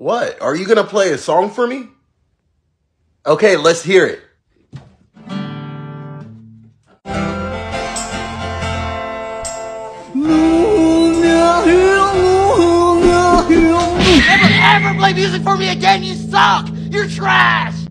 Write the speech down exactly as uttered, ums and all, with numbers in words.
What? Are you gonna play a song for me? Okay, let's hear it. Never ever play music for me again, you suck! You're trash!